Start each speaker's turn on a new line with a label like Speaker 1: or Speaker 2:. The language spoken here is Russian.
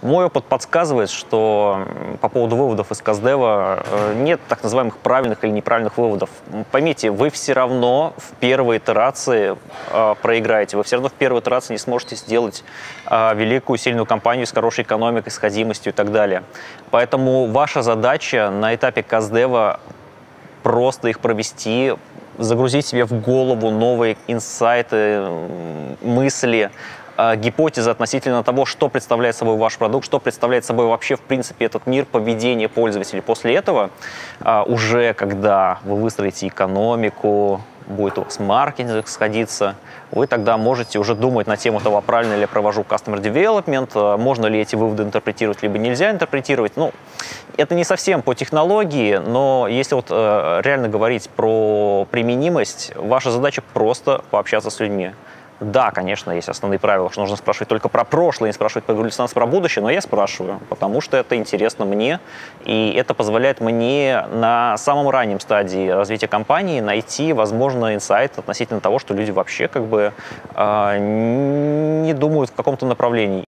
Speaker 1: Мой опыт подсказывает, что по поводу выводов из КАЗДЕВа нет так называемых правильных или неправильных выводов. Поймите, вы все равно в первой итерации проиграете, вы все равно в первой итерации не сможете сделать великую, сильную компанию с хорошей экономикой, сходимостью и так далее. Поэтому ваша задача на этапе КАЗДЕВа просто их провести, загрузить себе в голову новые инсайты, мысли, гипотезы относительно того, что представляет собой ваш продукт, что представляет собой вообще, в принципе, этот мир поведения пользователей. После этого, уже когда вы выстроите экономику, будет у вас маркетинг сходиться, вы тогда можете уже думать на тему того, правильно ли я провожу customer development, можно ли эти выводы интерпретировать, либо нельзя интерпретировать. Ну, это не совсем по технологии, но если вот реально говорить про применимость, ваша задача просто пообщаться с людьми. Да, конечно, есть основные правила, что нужно спрашивать только про прошлое, не спрашивать про будущее, но я спрашиваю, потому что это интересно мне, и это позволяет мне на самом раннем стадии развития компании найти, возможно, инсайт относительно того, что люди вообще как бы не думают в каком-то направлении.